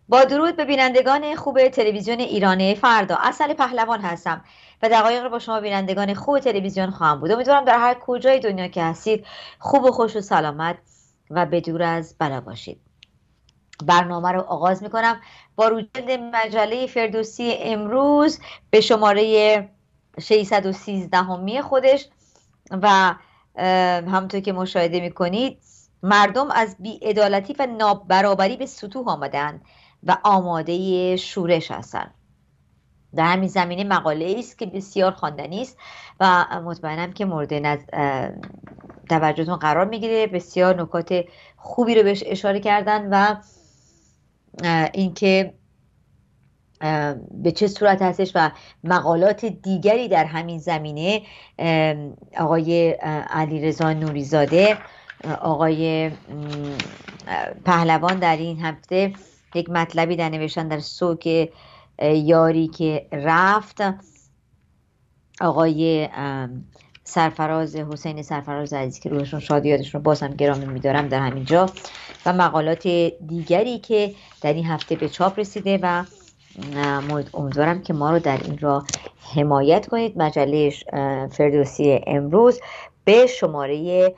با درود به بینندگان خوب تلویزیون ایران فردا. اصل پهلوان هستم و دقایق رو با شما بینندگان خوب تلویزیون خواهم بود. امیدوارم در هر کجای دنیا که هستید خوب و خوش و سلامت و بدور از بلا باشید. برنامه رو آغاز میکنم با رویداد مجله فردوسی امروز به شماره 613 همی خودش و همونطور که مشاهده میکنید مردم از بی‌عدالتی و نابرابری به سطوح آمدند و آماده شورش هستند. در همین زمینه مقاله است که بسیار خواندنی است و مطمئنم که مورد توجهتون قرار میگیره. بسیار نکات خوبی رو بهش اشاره کردن و اینکه به چه صورت هستش و مقالات دیگری در همین زمینه آقای علیرضا نوریزاده، آقای پهلوان در این هفته یک مطلبی در نوشتن در سوک یاری که رفت. آقای سرفراز حسین سرفراز عزیز که روحشون شاد یادشون رو بازم گرامی میدارم در همینجا و مقالات دیگری که در این هفته به چاپ رسیده و امیدوارم که ما رو در این راه حمایت کنید. مجله فردوسی امروز به شماره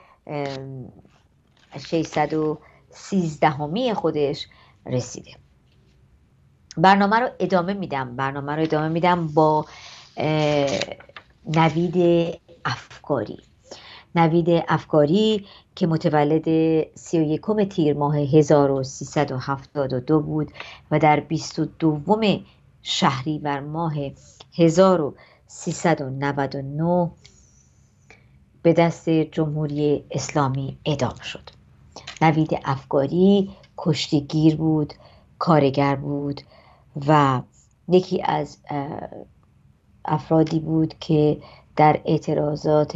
613 همی خودش رسیده. برنامه رو ادامه میدم با نوید افکاری که متولد 31 تیر ماه 1372 بود و در 22 شهریور ماه 1399 به دست جمهوری اسلامی اعدام شد. نوید افکاری کشتیگیر بود، کارگر بود و یکی از افرادی بود که در اعتراضات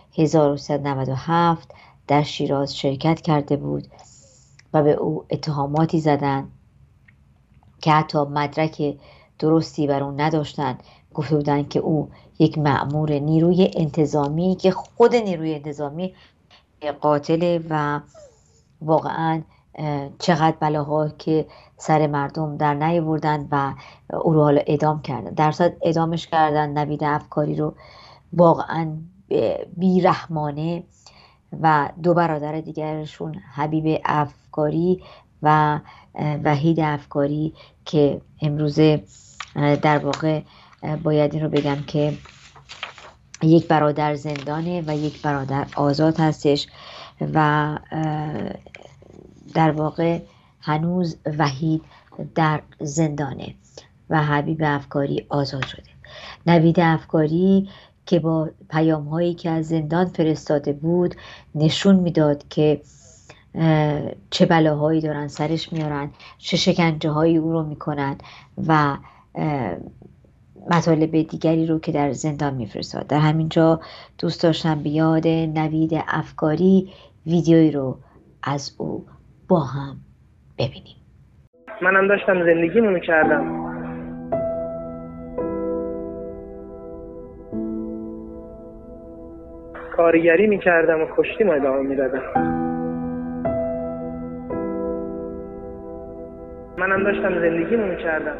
1397 در شیراز شرکت کرده بود و به او اتهاماتی زدند که حتی مدرک درستی بر اون نداشتند. گفته بودند که او یک مأمور نیروی انتظامی که خود نیروی انتظامی قاتله و واقعا چقدر بلاها که سر مردم در نیاوردند و او رو حالا اعدام کردن. در صورت اعدامش کردن نوید افکاری رو واقعا بیرحمانه و دو برادر دیگرشون حبیب افکاری و وحید افکاری که امروزه در واقع باید این رو بگم که یک برادر زندانه و یک برادر آزاد هستش و در واقع هنوز وحید در زندانه و حبیب افکاری آزاد شده. نوید افکاری که با پیام هایی که از زندان فرستاده بود نشون میداد که چه بلاهایی دارن سرش میارن، چه شکنجه هایی او رو میکنن و مطالب دیگری رو که در زندان میفرستاد. در همینجا دوست داشتم به یاد نوید افکاری ویدیویی رو از او با هم ببینیم. منم داشتم زندگیمو میکردم، کارگری میکردم و کشتیمو ادامه میدادم. منم داشتم زندگیمو میکردم.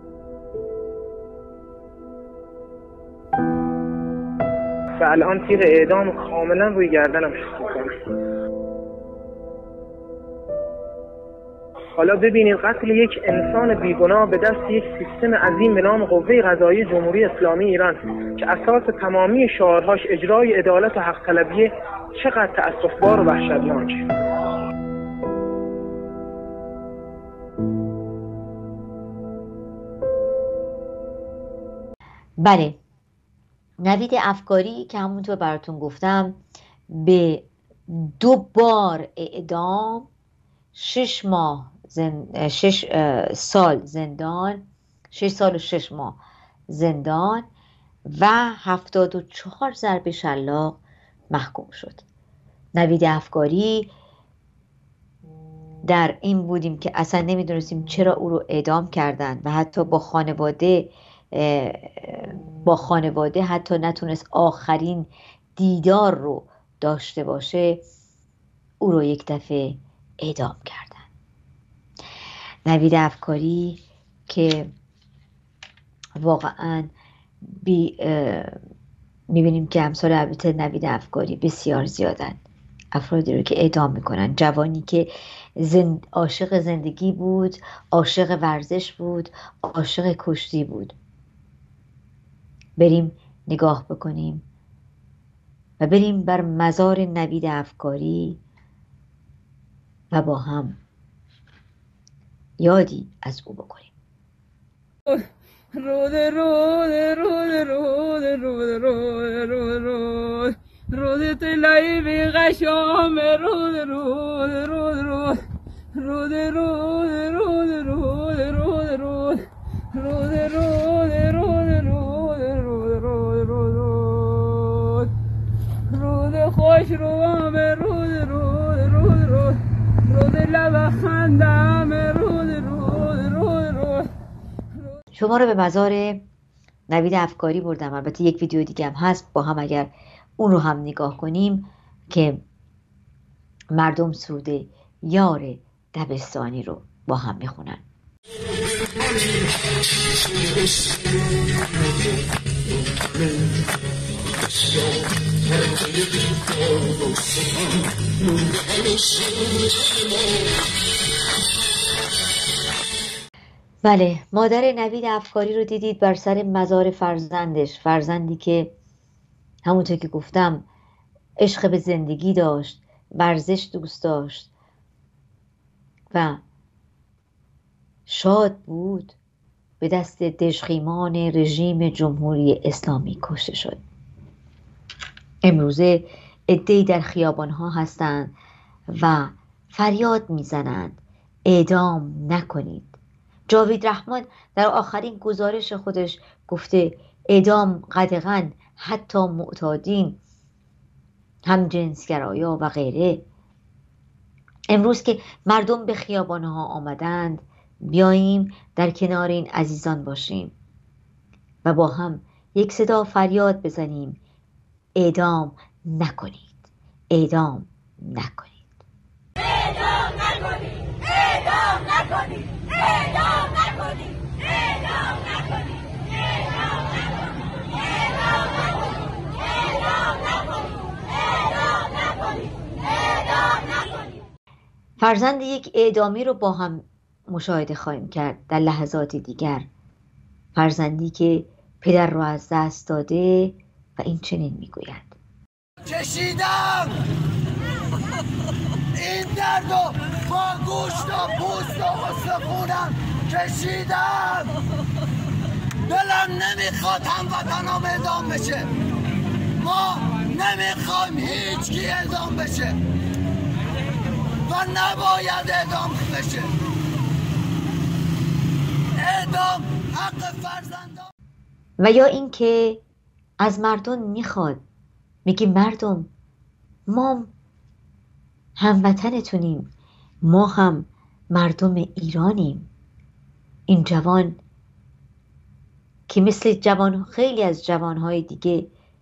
و الان تیغ اعدام کاملا روی گردنم شد. حالا ببینید قتل یک انسان بیگناه به دست یک سیستم عظیم به نام قوه قضاییه جمهوری اسلامی ایران که اساس تمامی شعارهاش اجرای عدالت و حق طلبیه چقدر تأسف‌بار و وحشتناکه. بله، نوید افکاری که همونطور براتون گفتم به 2 بار اعدام، 6 سال زندان، 6 سال و 6 ماه زندان و 74 ضرب شلاق محکوم شد. نوید افکاری در این بودیم که اصلا نمیدونستیم چرا او رو اعدام کردن و حتی با خانواده حتی نتونست آخرین دیدار رو داشته باشه، او رو یک دفعه اعدام کردن. نوید افکاری که واقعا میبینیم که امثال البته نوید افکاری بسیار زیادن، افرادی رو که اعدام میکنن، جوانی که عاشق زندگی بود، عاشق ورزش بود، عاشق کشتی بود. بریم نگاه بکنیم و بریم بر مزار نوید افکاری و با هم یادی از او بکنیم. رود رود رود رود رود رود رود رود رود تلایی بی غشام رود رود رود رود رود رود رود رود رود رود رود رود رود رود رود رود رود رود خوش روام رود رود رود رود رود لب خندم رود رود رود رود. شما رو به مزار نوید افکاری بردم. البته یک ویدیو دیگه هم هست، با هم اگر اون رو هم نگاه کنیم که مردم سرود یار دبستانی رو با هم میخونن. بله، مادر نوید افکاری رو دیدید بر سر مزار فرزندش، فرزندی که همونطور که گفتم عشق به زندگی داشت، ورزش دوست داشت و شاد بود، به دست دژخیمان رژیم جمهوری اسلامی کشته شد. امروزه عده‌ای در خیابان‌ها هستند و فریاد میزنند اعدام نکنید. جاوید رحمان در آخرین گزارش خودش گفته اعدام قدغن حتی معتادین، هم جنسگرایا و غیره. امروز که مردم به خیابانها آمدند، بیاییم در کنار این عزیزان باشیم و با هم یک صدا فریاد بزنیم اعدام نکنید، اعدام نکنید، اعدام نکنید، اعدام نکنید، اعدام نکنید، اعدام نکنید، اعدام نکنید، اعدام نکنید، اعدام نکنید، اعدام نکنید. فرزند یک اعدامی رو با هم مشاهده خواهیم کرد در لحظات دیگر. فرزندی که پدر رو از دست داده و این چنین میگوید: کشیدم این درد و با گوشت و پوست و استخونم کشیدم. دلم نمیخواد هموطنام اعدام بشه. ما نمیخوایم هیچ کی اعدام بشه و نباید اعدام بشه. اعدام حق فرزندان. و یا اینکه از مردم میخواد، میگه مردم ما هموطنتونیم، ما هم مردم ایرانیم. این جوان که مثل خیلی از جوانهای دیگه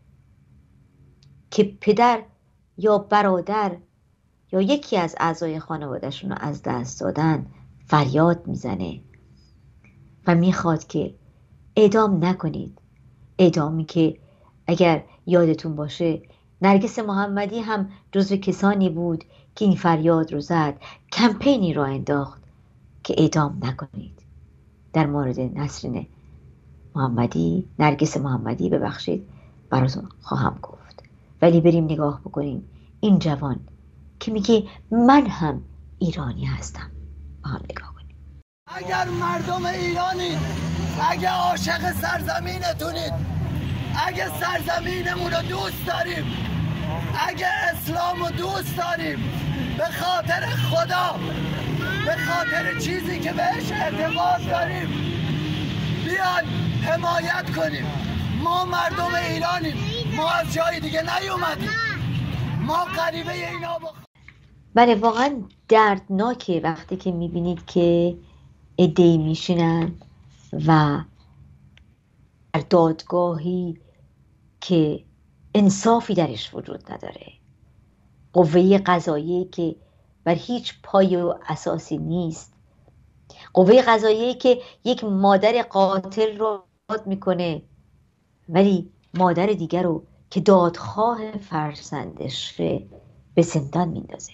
که پدر یا برادر یا یکی از اعضای خانوادهشون رو از دست دادن فریاد میزنه و میخواد که اعدام نکنید. اعدامی که اگر یادتون باشه نرگس محمدی هم جزو کسانی بود که این فریاد رو زد، کمپینی را انداخت که اعدام نکنید. در مورد نسرین محمدی، نرگس محمدی ببخشید براتون خواهم گفت، ولی بریم نگاه بکنیم این جوان که میگه من هم ایرانی هستم. با هم نگاه کنیم. اگر مردم ایرانی، اگه عاشق سرزمینتونید، اگه سرزمینمون رو دوست داریم، اگه اسلام رو دوست داریم، به خاطر خدا، به خاطر چیزی که بهش اعتقاد داریم، بیاین حمایت کنیم. ما مردم ایرانیم، ما از جای دیگه نیومدیم، ما غریبه اینا بله، واقعا دردناکه وقتی که میبینید که عده‌ای میشینن و در دادگاهی که انصافی درش وجود نداره، قوه قضاییه که بر هیچ پایه و اساسی نیست، قوه قضاییه که یک مادر قاتل رو داد میکنه ولی مادر دیگر رو که دادخواه فرزندش به زندان میندازه.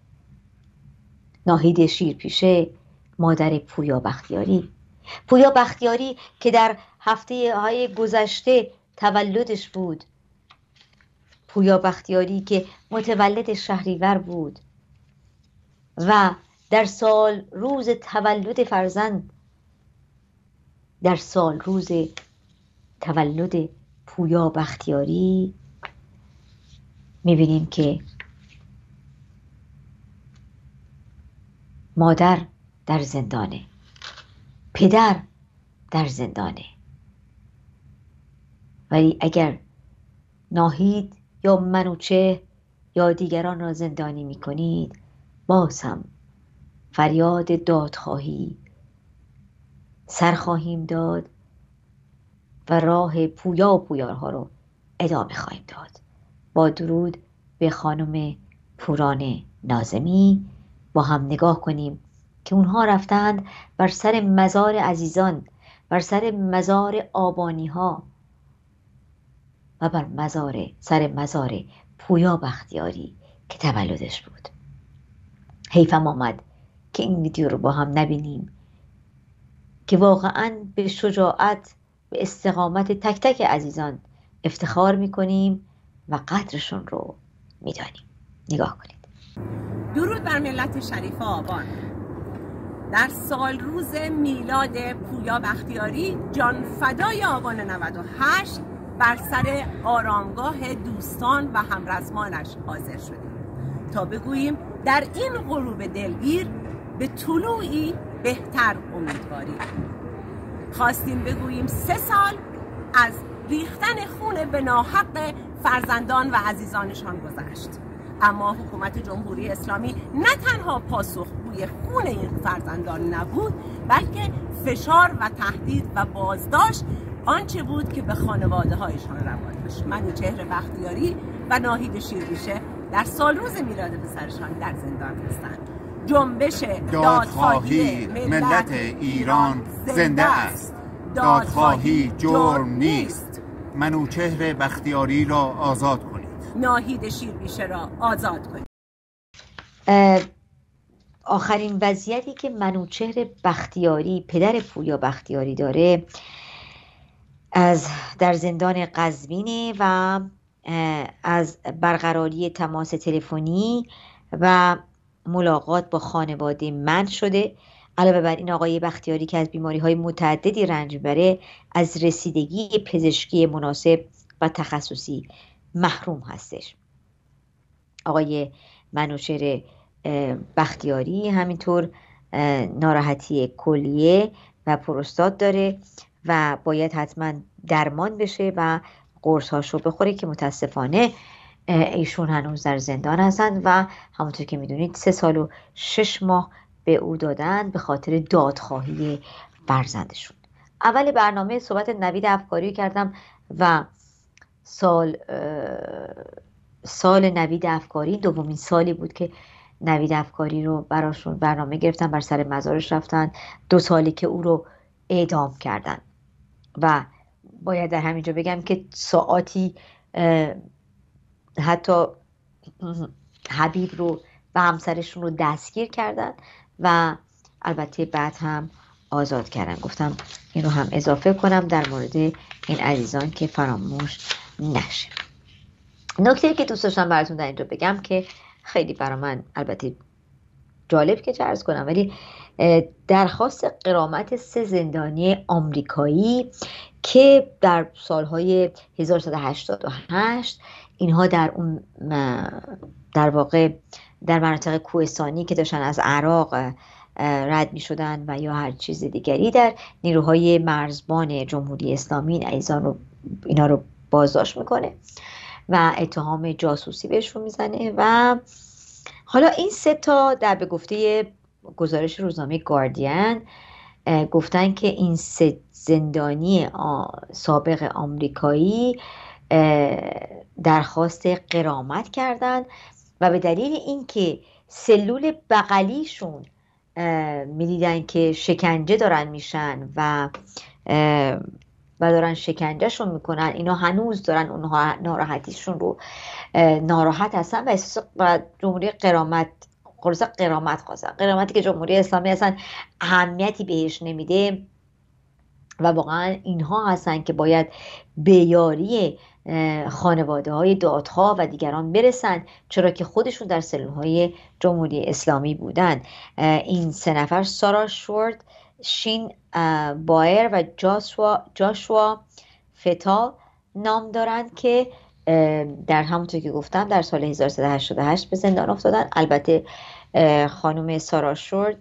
ناهید شیرپیشه، مادر پویا بختیاری. پویا بختیاری که در هفته های گذشته تولدش بود، پویا بختیاری که متولد شهریور بود و در سال روز تولد فرزند، در سال روز تولد پویا بختیاری میبینیم که مادر در زندانه، پدر در زندانه. ولی اگر ناهید یا منوچهر یا دیگران را زندانی میکنید، باز هم فریاد دادخواهی سر خواهیم داد و راه پویا و پویارها رو ادامه خواهیم داد. با درود به خانم پوران ناظمی با هم نگاه کنیم که اونها رفتند بر سر مزار عزیزان، بر سر مزار آبانی ها و بر سر مزار پویا بختیاری که تولدش بود. حیفم آمد که این ویدیو رو با هم نبینیم که واقعا به شجاعت، به استقامت تک تک عزیزان افتخار میکنیم و قدرشون رو میدانیم. نگاه کنید. درود بر ملت شریف آبان. در سال روز میلاد پویا بختیاری، جان فدای آبان 98 بر سر آرامگاه دوستان و همرزمانش حاضر شدیم تا بگوییم در این غروب دلگیر به طلوعی بهتر امیدواریم. خواستیم بگوییم 3 سال از ریختن خون به ناحق فرزندان و عزیزانشان گذشت، اما حکومت جمهوری اسلامی نه تنها پاسخگوی خون این فرزندان نبود، بلکه فشار و تهدید و بازداشت آنچه بود که به خانواده هایشان روان داشت. منوچهر بختیاری و ناهید شیرپیشه در سال روز میلاد پسرشان در زندان هستند. جنبش دادخواهی ملت ایران زنده است. دادخواهی جرم نیست. منوچهر بختیاری را آزاد کنید. ناهید شیرپیشه را آزاد کنید. آخرین وضعیتی که منوچهر بختیاری پدر پویا بختیاری داره در زندان قزوینه و از برقراری تماس تلفنی و ملاقات با خانواده منع شده. علاوه بر این آقای بختیاری که از بیماری‌های متعددی رنج می‌بره، از رسیدگی پزشکی مناسب و تخصصی محروم هستش. آقای منوچهر بختیاری همینطور ناراحتی کلیه و پروستات داره و باید حتما درمان بشه و قرص‌هاش رو بخوره که متاسفانه ایشون هنوز در زندان هستند و همونطور که میدونید 3 سال و 6 ماه به او دادن به خاطر دادخواهی فرزندشون. اول برنامه صحبت نوید افکاری کردم و سال نوید افکاری دومین سالی بود که نوید افکاری رو براشون برنامه گرفتن، بر سر مزارش رفتن. 2 سالی که او رو اعدام کردن و باید در همینجا بگم که ساعاتی حتی حبیب رو و همسرشون رو دستگیر کردن و البته بعد هم آزاد کردن. گفتم این رو هم اضافه کنم در مورد این عزیزان که فراموش نشه. نکته که دوست داشتم براتون در اینجا بگم که خیلی برای من البته جالب که عرض کنم، ولی درخواست غرامت 3 زندانی آمریکایی که در سالهای 1188 اینها در واقع در مناطق کوهستانی که داشتن از عراق رد می شدن و یا هر چیز دیگری، در نیروهای مرزبان جمهوری اسلامی اینا رو بازداشت میکنه و اتهام جاسوسی بهشون میزنه. و حالا این 3 تا در به گفته گزارش روزنامه گاردین گفتن که این 3 زندانی سابق آمریکایی درخواست غرامت کردن و به دلیل اینکه سلول بغلیشون میدیدن که شکنجه دارن میشن و دارن شکنجهشون میکنن، اینا هنوز دارن اونها ناراحتیشون رو ناراحت هستن و احساس جمهوری قرامت خواستن، قرامتی که جمهوری اسلامی اصلا اهمیتی بهش نمیده و واقعا اینها هستن که باید به یاری خانواده های دادها و دیگران برسن، چرا که خودشون در سلولهای جمهوری اسلامی بودن. این 3 نفر سارا شورد، شین بایر و جاشوا فتا نام دارند که در همونطور که گفتم در سال 1388 به زندان افتادن. البته خانم سارا شورد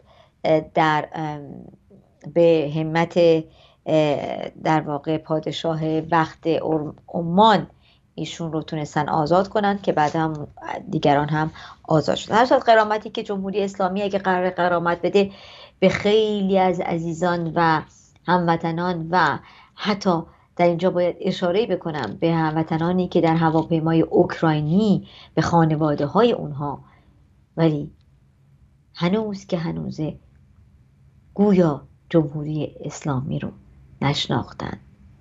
به همت در واقع پادشاه وقت عمان ایشون رو تونستن آزاد کنن که بعد هم دیگران هم آزاد شدن. هر صورت غرامتی که جمهوری اسلامی اگه قرار غرامت بده به خیلی از عزیزان و هموطنان و حتی در اینجا باید اشاره بکنم به هموطنانی که در هواپیمای اوکراینی، به خانواده های اونها، ولی هنوز که هنوزه گویا جمهوری اسلامی رو نشناختن،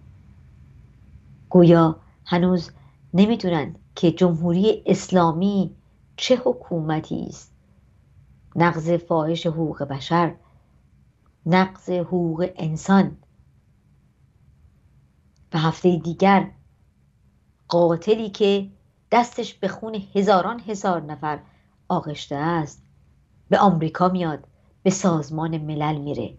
گویا هنوز نمیدونن که جمهوری اسلامی چه حکومتی است. نقض فاحش حقوق بشر، نقض حقوق انسان و هفته دیگر قاتلی که دستش به خون هزاران هزار نفر آغشته است به آمریکا میاد، به سازمان ملل میره.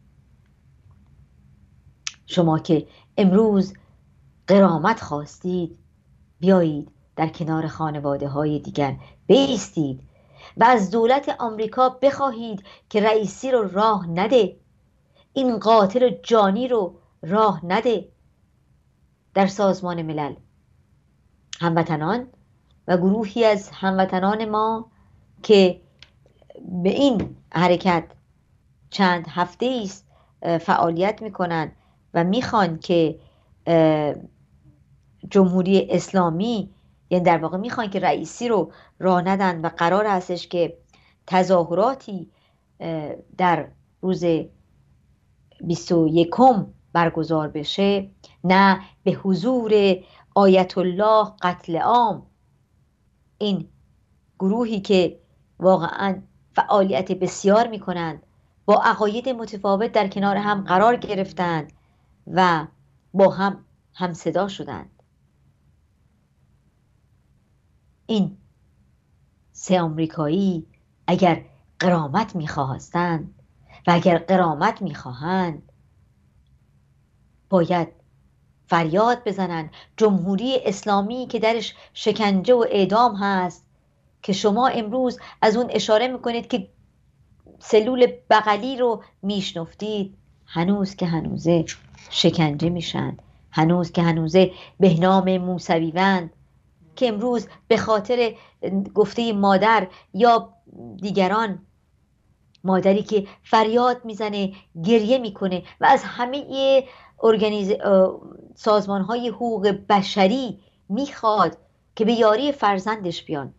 شما که امروز غرامت خواستید، بیایید در کنار خانواده های دیگر بایستید و از دولت آمریکا بخواهید که رئیسی رو راه نده، این قاتل جانی رو راه نده در سازمان ملل. هموطنان و گروهی از هموطنان ما که به این حرکت چند هفته است فعالیت میکنن و میخوان که جمهوری اسلامی، یعنی در واقع میخوان که رئیسی رو راه ندن و قرار هستش که تظاهراتی در روز 21 برگزار بشه، نه به حضور آیت الله قتل عام. این گروهی که واقعا فعالیت بسیار میکنند، با عقاید متفاوت در کنار هم قرار گرفتند و با هم همصدا شدند. این 3 آمریکایی اگر غرامت میخواستند و اگر غرامت میخواهند، باید فریاد بزنن جمهوری اسلامی که درش شکنجه و اعدام هست، که شما امروز از اون اشاره میکنید که سلول بغلی رو میشنفتید، هنوز که هنوزه شکنجه میشن، هنوز که هنوزه بهنام موسویوند که امروز به خاطر گفته مادر یا دیگران، مادری که فریاد میزنه، گریه میکنه و از همه سازمانهای حقوق بشری میخواد که به یاری فرزندش بیان.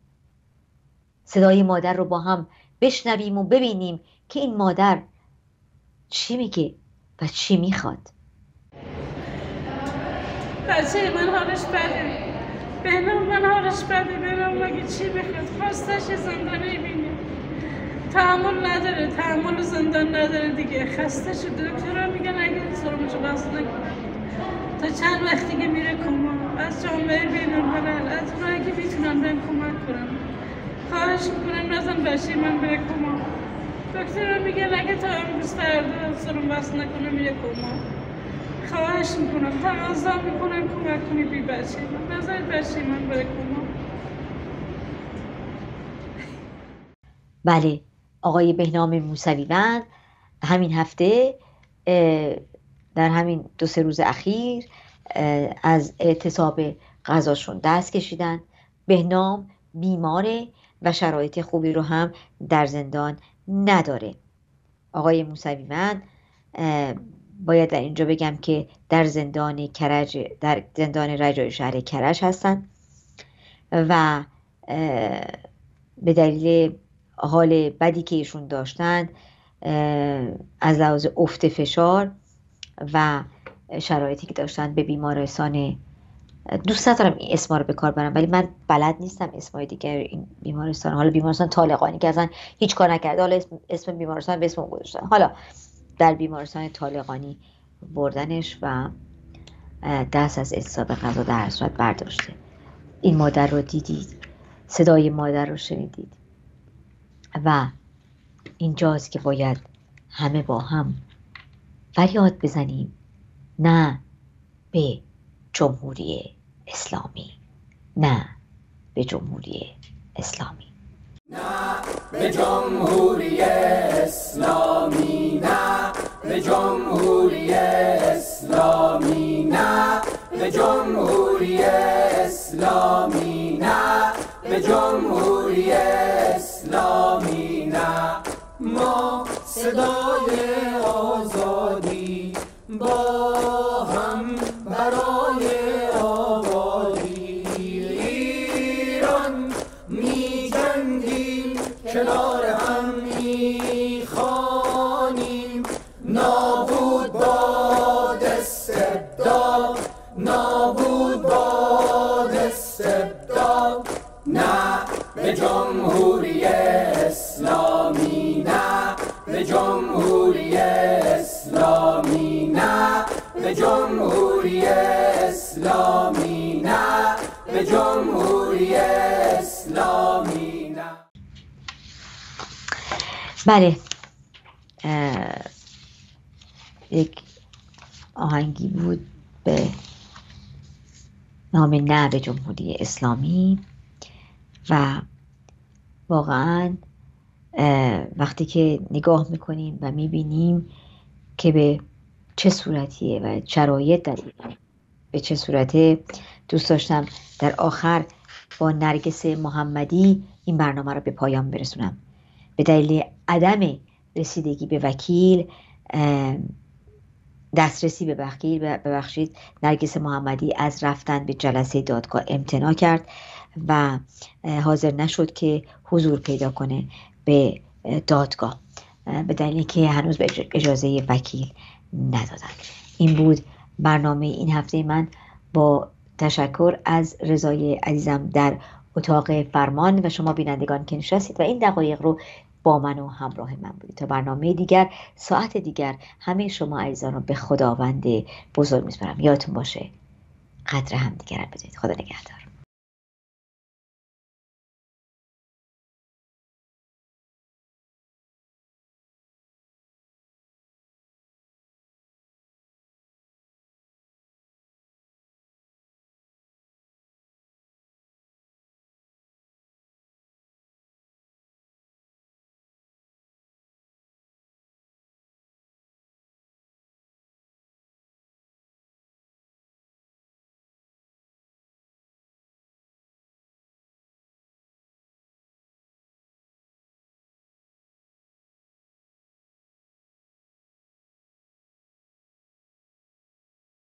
صدای مادر رو با هم بشنویم و ببینیم که این مادر چی میگه و چی میخواد. بچه من حالش بده، بهنام من حالش بده، بهنام مگه چی بخواد؟ خواستش زندانی بینه، تحمل نداره، تحمل زندان نداره دیگه، خسته شده. دکترها میگن اگه سرمشو بس نکنه تا چند وقت دیگه میره کما. از جامعه بین‌الملل، از اونایی که میتونن بهم کمک کنن خواهش میکنم نزن بچه من بره کما. دکترها میگن اگه تا امروز فردا سرم بس نکنه میره کما. خواهش میکنم، تقاضا میکنم کمک کنی بی بچه من، نذارید بچه من بره کما. بله، آقای بهنام موسویوند همین هفته در همین 2-3 روز اخیر از اعتصاب غذاشون دست کشیدن. بهنام بیماره و شرایط خوبی رو هم در زندان نداره. آقای موسویوند باید در اینجا بگم که در زندان کرج، در زندان رجایی شهر کرج هستن و به دلیل حال بدی که ایشون داشتند از لحاظ افت فشار و شرایطی که داشتن به بیمارستان، دوست ندارم این اسما رو به کار برم ولی من بلد نیستم اسمای دیگر این بیمارستان، حالا بیمارستان طالقانی که اصلا هیچ کار نکرده، حالا اسم بیمارستان به اسم اون گذاشتن، حالا در بیمارستان طالقانی بردنش و دست از اعتصاب غذا در صورت برداشته. این مادر رو دیدید، صدای مادر رو شنیدید و اینجاست که باید همه با هم فریاد بزنیم نه به جمهوری اسلامی، نه به جمهوری اسلامی، نه به جمهوری اسلامی، نه به جمهوری اسلامی، نه به جمهوری اسلامی، نه به جمهوری اسلامی، نه. ما صدای آزادی با هم برای آبادی ایران می جنگیم، کنار هم می خوانیم. نابود باد استبداد، نابود باد استبداد. نه به جمهوری اسلامی، نه به جمهوری اسلامی، نه به جمهوری اسلامی، نه به جمهوری اسلامی، نه. بله، یک آهنگی بود به نام نه به جمهوری اسلامی و واقعا وقتی که نگاه میکنیم و میبینیم که به چه صورتیه و شرایط در به چه صورته، دوست داشتم در آخر با نرگس محمدی این برنامه رو به پایان برسونم. به دلیل عدم رسیدگی به وکیل، دسترسی به وکیل، ببخشید، نرگس محمدی از رفتن به جلسه دادگاه امتناع کرد و حاضر نشد که حضور پیدا کنه به دادگاه به دلیلی که هنوز به اجازه وکیل ندادن. این بود برنامه این هفته من، با تشکر از رضای عزیزم در اتاق فرمان و شما بینندگان که نشستید و این دقایق رو با من و همراه من بودید. تا برنامه دیگر، ساعت دیگر، همه شما عزیزان رو به خداوند بزرگ میسپارم. یادتون باشه قدر هم دیگر بدید. خدا نگهدار.